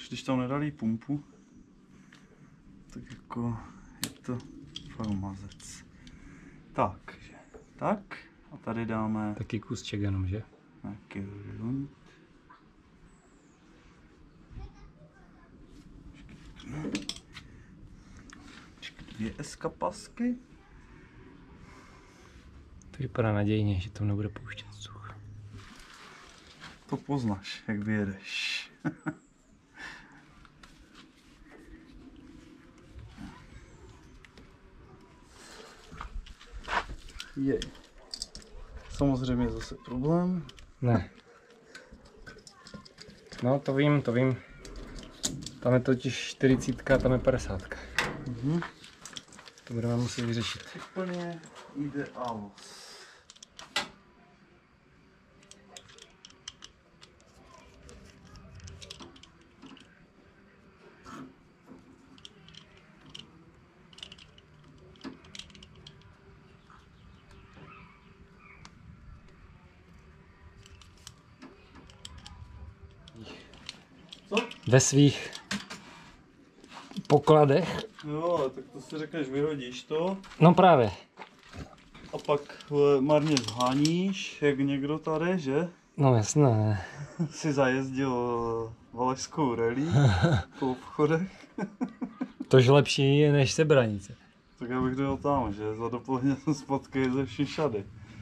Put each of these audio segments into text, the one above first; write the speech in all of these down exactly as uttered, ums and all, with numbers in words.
když tam nedali pumpu, tak jako je to fakt mazec. Takže, tak a tady dáme taky kusček jenom, že? nějaký rund. Dvě eskapasky. To vypadá nadějně, že to nebude pouštět vzduch. To poznáš, jak vyjedeš. Je. Samozřejmě zase problém. Ne. No to vím, to vím. Tam je totiž čtyřicítka, tam je padesátka. Mhm. To budeme muset vyřešit. Úplně ideálos. Co? Ve svých pokladech. Jo, tak to si řekneš, vyhodíš to No právě. a pak vole, marně zháníš, jak někdo tady, že? No jasné. Si zajezdil valašskou rally po obchodech. Tož lepší je než sebranice. Tak já bych dojel tam, že? Za dopoledne jsem spotkají ze vším všady.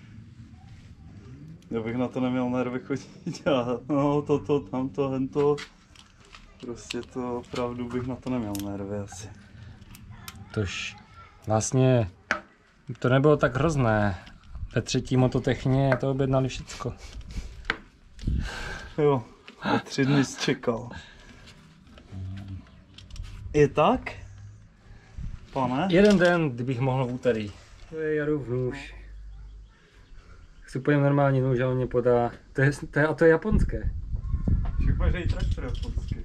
Já bych na to neměl nervy chodit a no toto, tamto, hento. Prostě to opravdu bych na to neměl nervy asi. Tož vlastně to nebylo tak hrozné. Ve třetí mototechně to objednali všecko. Jo, za tři dny jsi čekal. Je tak? Pane? Jeden den, kdybych mohl v úterý. To je Jaru v nůž. Si pojem normální nůž a on mě podá. To je, to je, a to je japonské. Všechno, že i traktor japonský.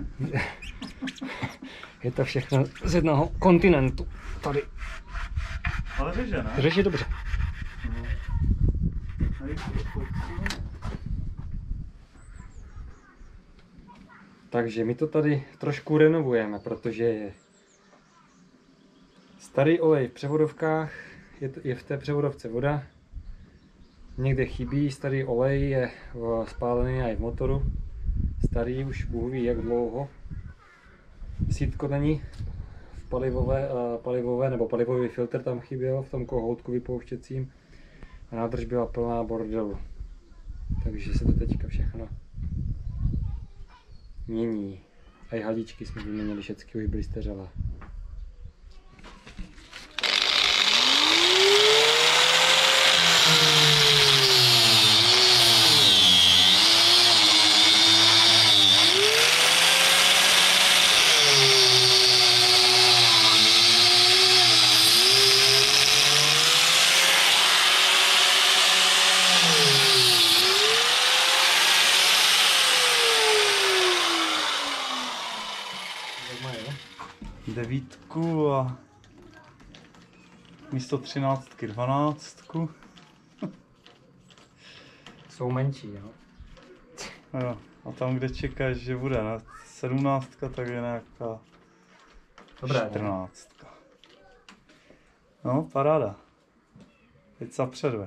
Je to všechno z jednoho kontinentu. Tady. Ale řeže, ne? Řeši dobře. Takže my to tady trošku renovujeme, protože je starý olej v převodovkách, je, je v té převodovce voda. Někde chybí, starý olej je spálený i v motoru. Starý už Bůh ví jak dlouho. Sítko není v palivové, palivové nebo palivový filtr tam chyběl v tom kohoutku vypouštěcím. A nádrž byla plná bordelu. Takže se to teďka všechno mění. A i hadičky jsme vyměnili, všechny už byly steřelé. Devítku a místo třináctky dvanáctku. Jsou menší, jo? Jo, a tam, kde čekáš, že bude na sedmnáctka, tak je nějaká Dobré, čtrnáctka. No, paráda. Teď se předveď.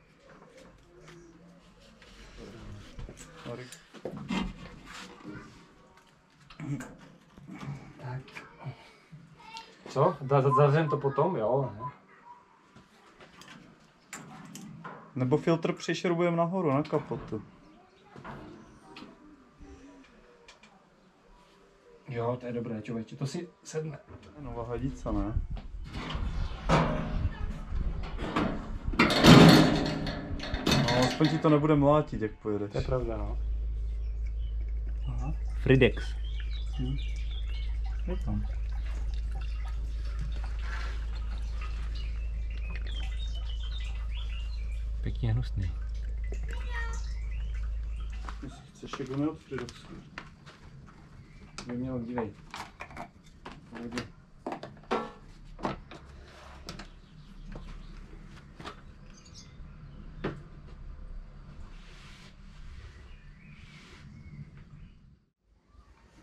Tak. Co? Zavřem to potom, jo? Ne? Nebo filtr přišrubujeme nahoru na kapotu. Jo, to je dobré, člověče, to si sedne. Nová hadice, ne? No, aspoň ti to nebude mlátit, jak pojedeš. To je pravda, no. Aha. Fridex. Hm. Je tam. Pěkně hnusný. Jestli chceš, jako ne od Fridexu. By mělo, dívej.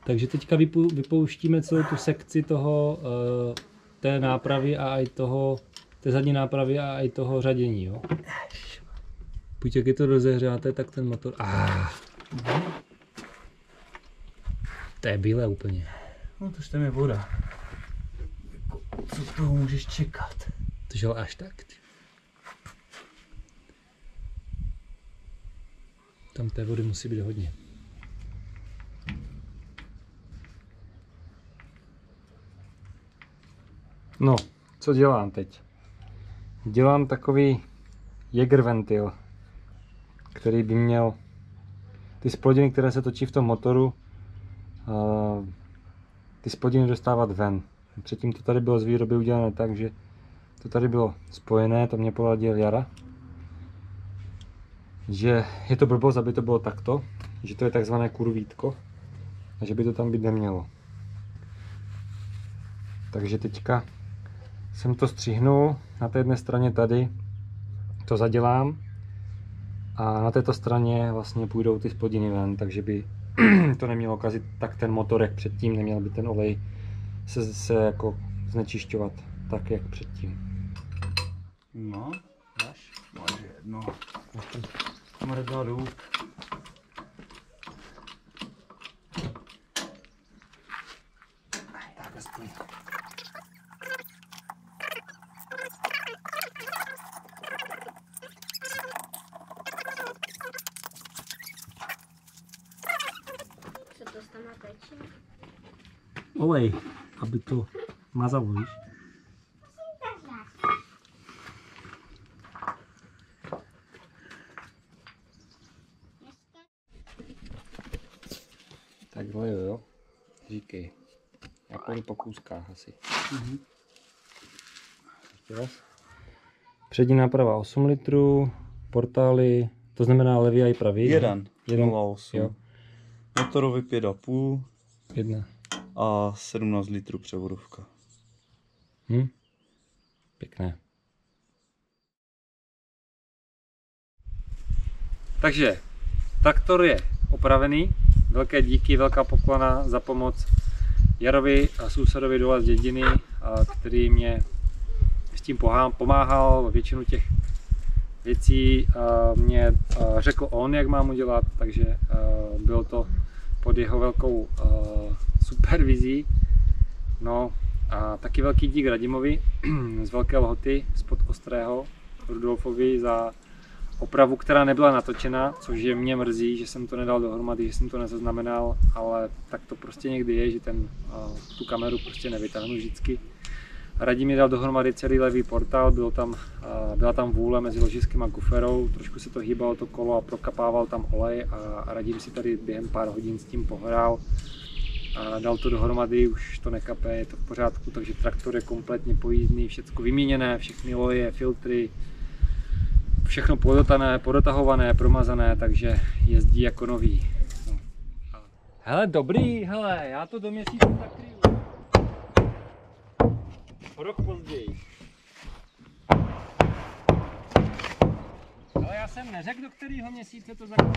Takže teďka vypou, vypouštíme celou tu sekci toho, uh, té nápravy a i toho, té zadní nápravy a i toho řadění, jo. Pojď, jak je to rozehřáté, tak ten motor, ah. To je bílé úplně. No to tam je voda. Co z toho můžeš čekat? To žel až tak. Tam té vody musí být hodně. No, co dělám teď? Dělám takový Jäger ventil, který by měl ty spodiny, které se točí v tom motoru, uh, ty spodiny dostávat ven. Předtím to tady bylo z výroby udělané tak, že to tady bylo spojené, to mě poradil Jara, že je to blbost, aby to bylo takto, že to je takzvané kurvítko a že by to tam být nemělo. Takže teďka jsem to střihnul, na té jedné straně tady to zadělám a na této straně vlastně půjdou ty spodiny ven, takže by to nemělo kazit tak ten motor, jak předtím, neměl by ten olej se, se jako znečišťovat tak, jak předtím. No, máš? Máš jedno. Mrdá dolů. Tak aspoň. Co to tam teče? Olej, aby to mazalo, víš? Takhle jo, jo. Říkej. Já půjdu po kůzkách asi. Mhm. Přední náprava osm litrů, portály, to znamená levý a i pravý. Jeden. Jeden. nula osm. Jo. Motorový pět a půl Jedna. a sedmnáct litrů převodovka. Hm? Pěkné. Takže traktor je opravený. Velké díky, velká poklona za pomoc Jarovi a sousedovi dole z dědiny, který mě s tím pomáhal. Většinu těch věcí mě řekl on, jak mám udělat, takže bylo to pod jeho velkou supervizí. No a taky velký dík Radimovi z Velké Lhoty, spod Ostrého, Rudolfovi za opravu, která nebyla natočena, což je mě mrzí, že jsem to nedal dohromady, že jsem to nezaznamenal, ale tak to prostě někdy je, že ten, tu kameru prostě nevytáhnu vždycky. Radim mi dal dohromady celý levý portál, byl tam, byla tam vůle mezi ložiskem a kuferou, trošku se to hýbalo to kolo a prokapával tam olej a Radim si tady během pár hodin s tím pohrál a dal to dohromady, už to nekape, je to v pořádku, takže traktor je kompletně pojízdný, všechno vyměněné, všechny oleje, filtry, všechno podotané, podotahované, promazané, takže jezdí jako nový. No. Hele, dobrý, hele, já to do měsíce zakryju. O rok později. Ale já jsem neřekl, do kterého měsíce to zakryju.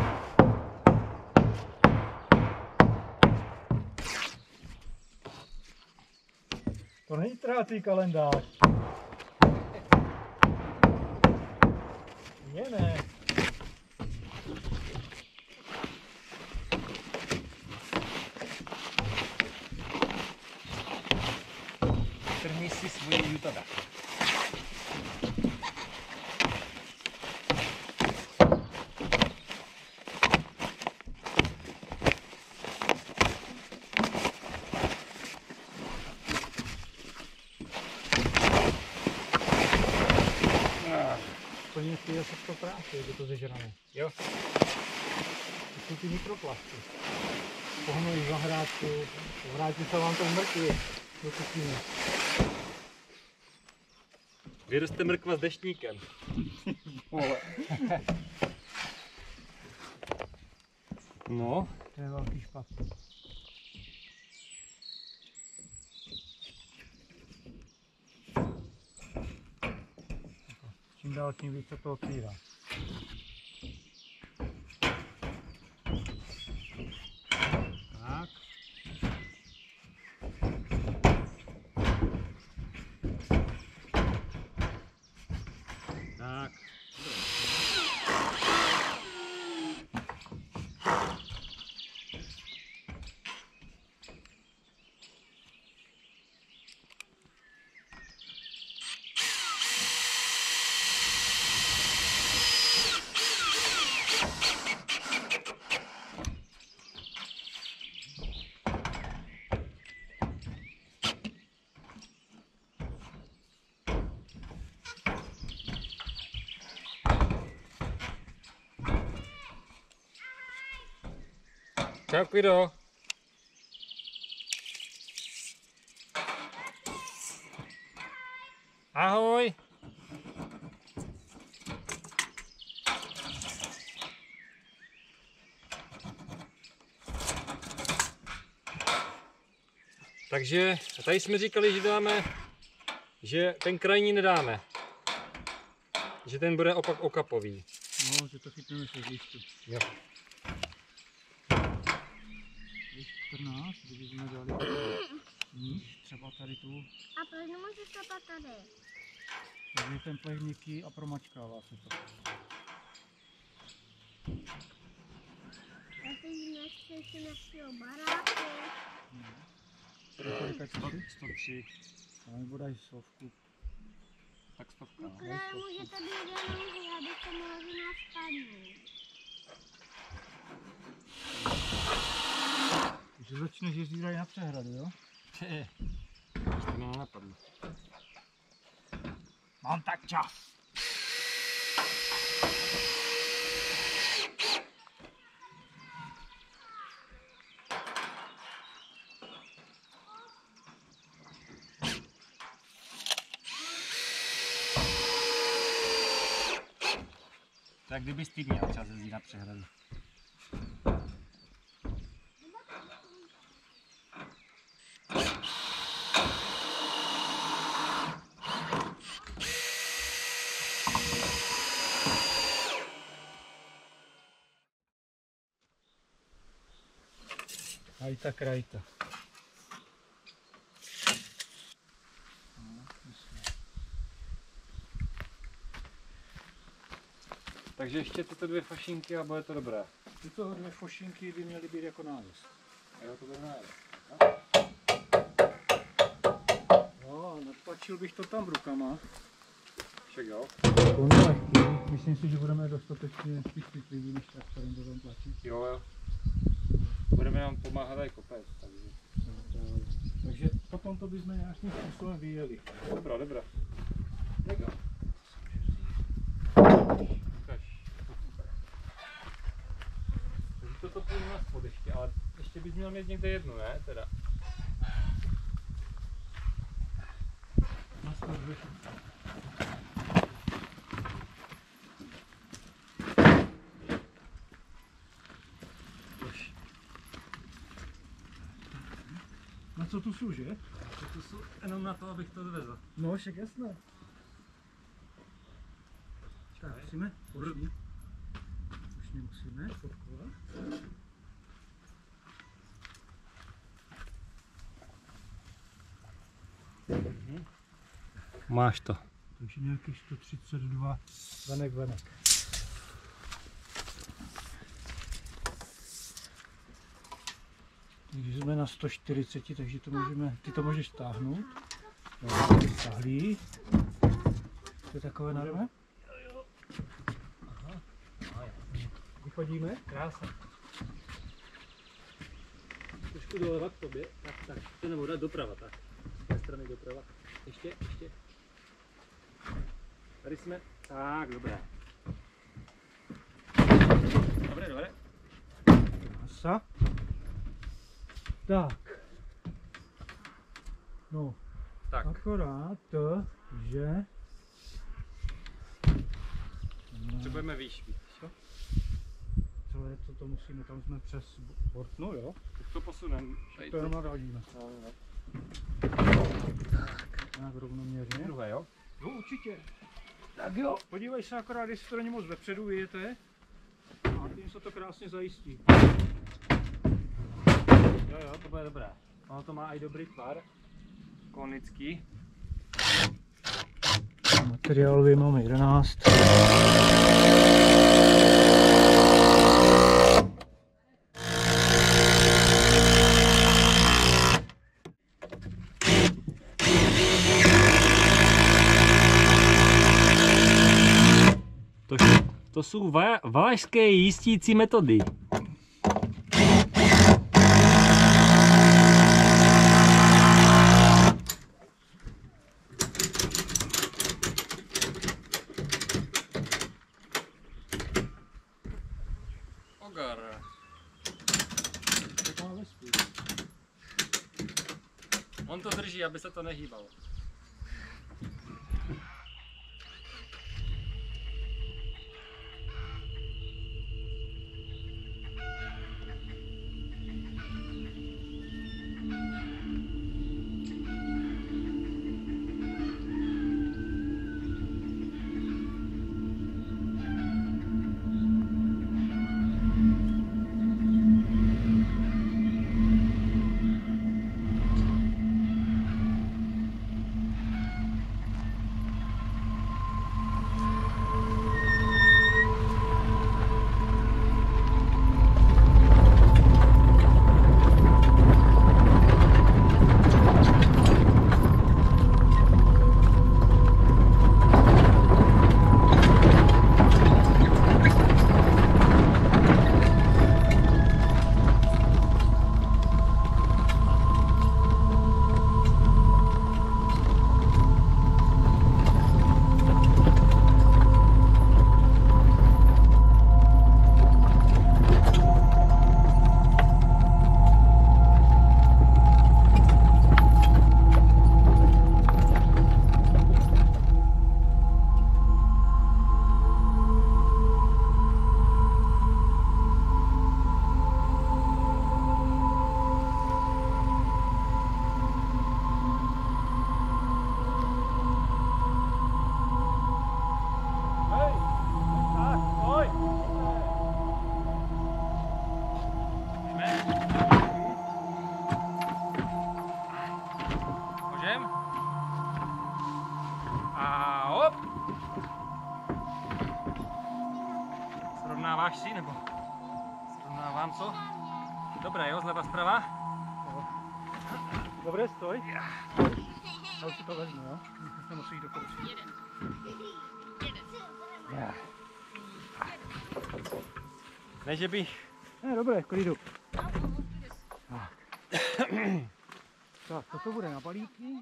To není trátý kalendář. Mně ne. Trhni si svoje jutada. Plně si je to práce, je to zežrané. Jo. To jsou ty mikroplasty. Pohnojí zahrádku, vrátí se vám to v mrkvi do kuchyně. Vyroste mrkva s deštníkem. No. To je velký špat. Čím dál tím víc se to otvírá. Tak. Čau, Kvido. Ahoj. Takže tady jsme říkali, že dáme, že ten krajní nedáme. Že ten bude opak okapový. No, že to chytneme se zjišťu. Jo. čtrnáct, kdybychom dali níž, třeba tady tu, A proč nemůžu stopat tady? takže ten plech měkký a promačkává se to. Já teď nechci si našeho baráku. Kolika čtyři? sto tři. A nebo dají sovku. Tak stovka. No, které můžete být jenom, abyste mohli nás spadnout. Takže začneš jezdit tady na přehradu, jo? To mě nenapadlo. Mám tak čas. Tak kdybys ty měl čas jezdit na přehradu. Krajta, krajta. Takže ještě tyto dvě fašinky a bude to dobré. Tyto dvě fošinky by měly být jako nájezd. Jo, to bude nájezd. No, natlačil bych to tam rukama. Však jo. To je lehký. Myslím si, že budeme dostatečně spíš citliví, než traktorem to tam tlačit. Jo, jo. Budeme nám pomáhat i kopec, takže. Takže potom to bychom nějakým způsobem vyjeli. Dobrá, dobrá. Tak jo. Ukaž. Takže toto půjde na spod ještě, ale ještě bys měl mít někde jednu, ne? Teda. Na sto dvě. Na co tu jsou, že? To jsou jenom na to, abych to dovezl. No, však jasné. Tak, musíme? Už Už nemusíme fotkovat. Máš to. Takže nějakých sto třicet dva venek venek. Takže jsme na sto čtyřicet, takže to můžeme, ty to můžeš stáhnout. No, stáhlí. To je takové narvé? Vychodíme? Krásně. Trošku doleva k tobě. Tak, tak. To nebo dát doprava, tak. Z té strany doprava. Ještě, ještě. Tady jsme. Tak, dobré. Dobré, dobré. Krása. Tak. No, Tak. akorát to, že... Potřebujeme výš, víš co? Celé to, to musíme, tam jsme přes bord, no jo. Tak to posuneme. To jenom navádíme. No, no. Tak rovnoměrně. Druhé, jo? Jo, určitě. Tak jo, podívej se akorát, jestli to není moc vepředu, vyjete. A tím se to krásně zajistí. Jo, jo, to bude dobré. Ono to má i dobrý tvar. Konický. Materiálový máme jedenáct. To, to jsou va valašské jistící metody. Ogar. On to drží, aby se to nehýbalo. Srovnáváš si, nebo srovnávám co? Dobré, jo, zleva zprava? Dobré, stoj. Já už si to vezmu, jo? Nemusíš jít do kouří. Ne, že bych... Ne, dobré, klidu. Tak. Tak, toto bude na balíky.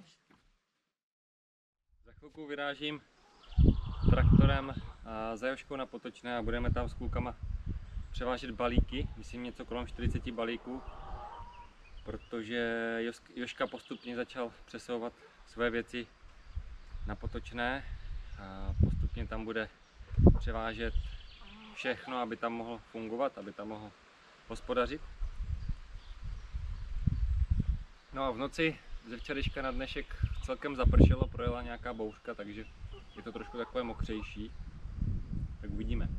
Za chvilku vyrážím traktorem za Joškou na Potočné a budeme tam s klukama převážet balíky, myslím něco kolem čtyřicet balíků, protože Joška postupně začal přesouvat své věci na Potočné a postupně tam bude převážet všechno, aby tam mohl fungovat, aby tam mohl hospodařit. No a v noci ze včerejška na dnešek celkem zapršelo, projela nějaká bouřka, takže je to trošku takové mokřejší. Tak uvidíme.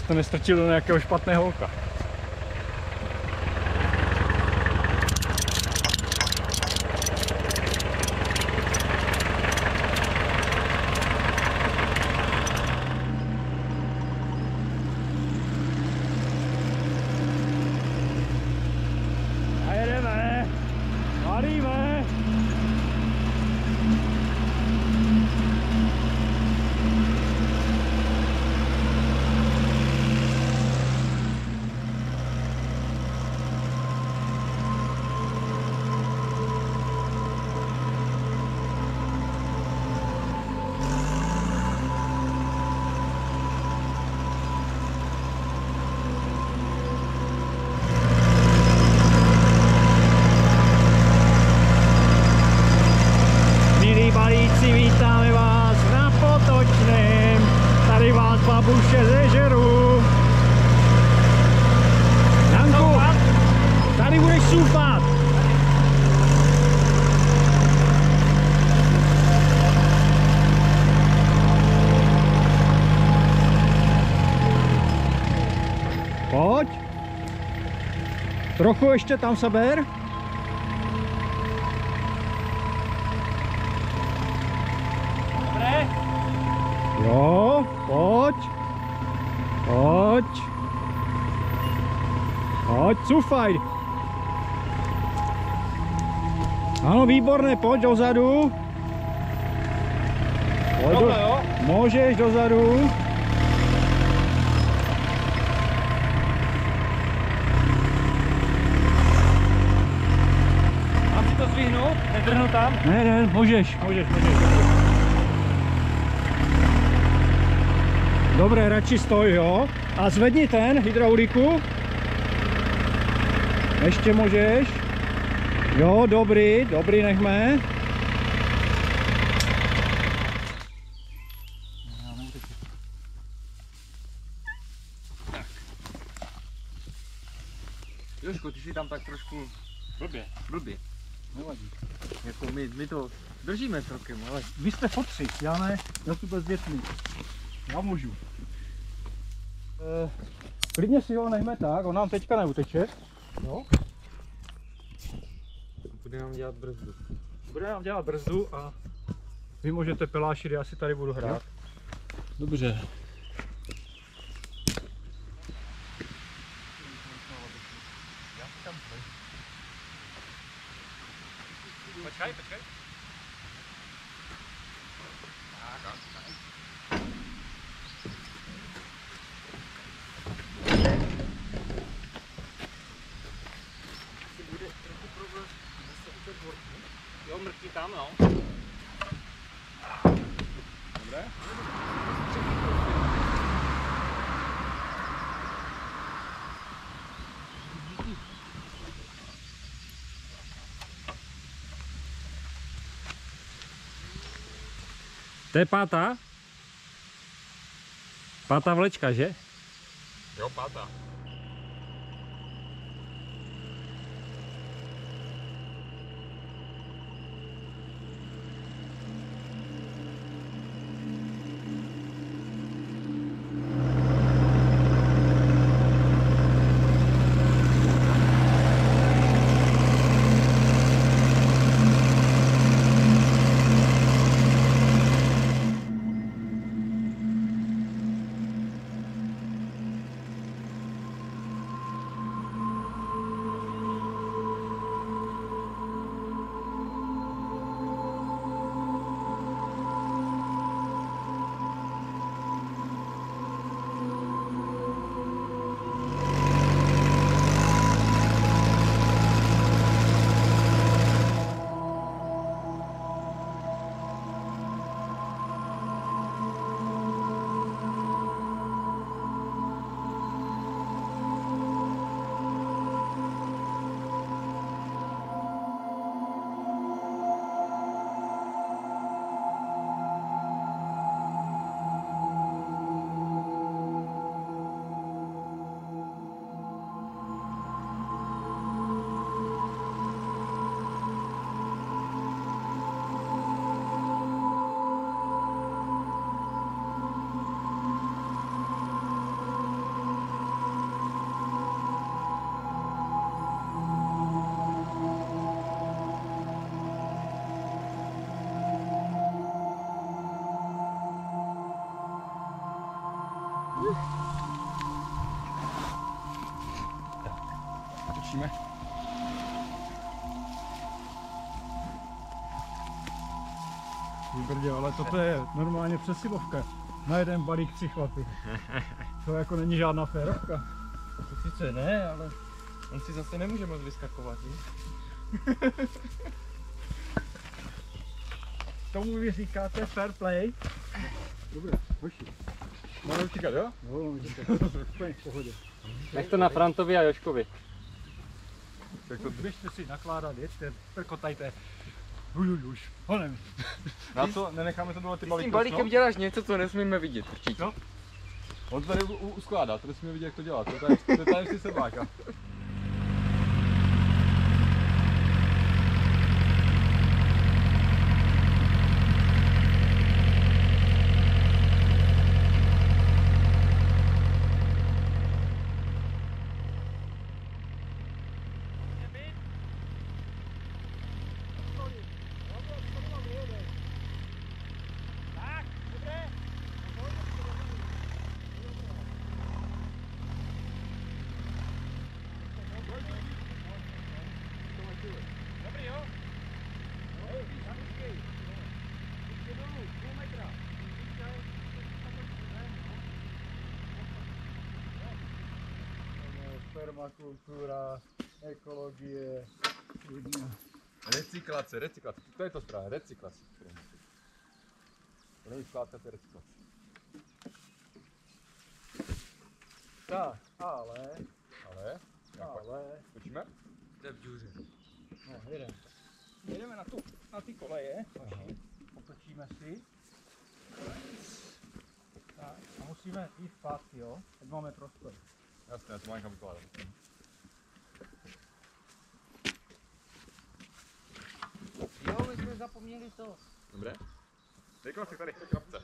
to nestrčil do nějakého špatného oka. A jedeme, valíme. Vítáme vás na Potočném, tady vás babuše ze žeru. Janku, tady budeš surfat. Pojď. Trochu ještě tam se ber. Jo, pojď, pojď, pojď, surfaj. Ano, výborné, pojď dozadu. Pojď do... jo? Můžeš dozadu. Mám si to zvihnout? Nedrhnu tam? Ne, ne, můžeš, můžeš, můžeš. Dobré, radši stoj, jo? A zvedni ten hydrauliku. Ještě můžeš. Jo, dobrý, dobrý, nechme. Jožko, ty si tam tak trošku Blbě. blbě. Nevadí. Jako my, my to držíme celkem, ale Vy jste fotři, já ne, já tu bez dětmi. Já můžu. E, klidně si ho nechme tak, on nám teďka neuteče. Jo? bude nám dělat brzdu. Bude nám dělat brzdu a vy můžete pelášit, já si tady budu hrát. Dobře. Počkej, počkej. Bude trochu problém zase u té dvorky. Jo, mrtví tam, no. Dobré? To je pátá? Pátá vlečka, že? Jo, pátá. Točíme. Vybrdě, ale toto je normálně přesilovka. Na jeden balík tři chlapy. To jako není žádná férovka. To sice ne, ale on si zase nemůže moc vyskakovat, víš? Tomu vy říkáte fair play? Dobré, hoši. Máme utíkat, jo? No, můžete. Úplně v pohodě. Nech to na Frantovi a Joškovi. Tak to Běžte si nakládat, jeďte, prkotajte. Uj, uj, už, honem. na to nenecháme to dole ty S balíky. tím balíkem děláš něco, co nesmíme vidět určitě. No. On to tady u- u- uskládá, to nesmíme vidět, jak to dělá. To je tady, to je tady si sedláka. Permakultura, ekologie, Recyklace, recyklace. To je to správně, recyklace. To není skládka, to je recyklace. tak, ale, Ale, jak pak? ale, Točíme? To je v díře. no, jedeme. Jedeme na, tu, na ty koleje, potočíme si. Tak, a musíme jít zpátky, jo, ať máme prostor. Jasně, já to mám někam vykládat. Jo, my jsme zapomněli to. Dobré? Dejko si tady v té krabce.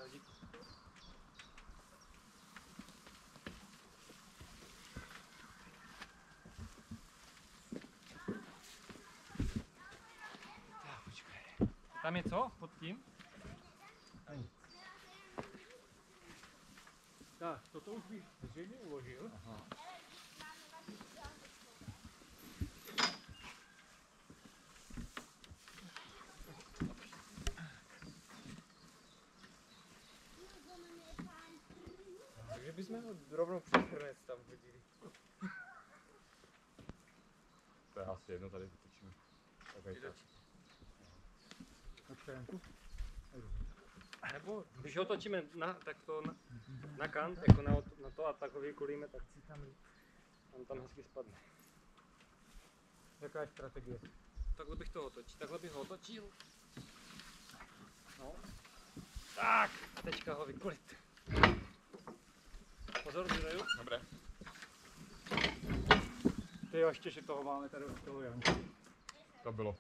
Tam je co pod tím? Tak, toto už bych zřejmě uložil. Aha. Takže bychom ho rovnou přes hrnec tam hodili. To je asi jedno, tady točíme. Okay, tak. Počkej, tu. Nebo když ho točíme na, tak to na, na kant, jako na, na to a tak ho vykulíme, tak si tam, on tam hezky spadne. Jaká je strategie? Takhle bych to otočil, takhle bych ho otočil. No. Tak, a teďka ho vykulit. Pozor, Zdroju. Dobré. Ty jo, ještě, že toho máme tady od toho Janku. To bylo.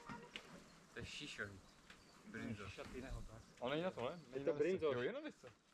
To je šišový. Brinzo. Šat jiného, tak. On není na to, ne? Není to na desce. brinzoš. Jo, je na desce.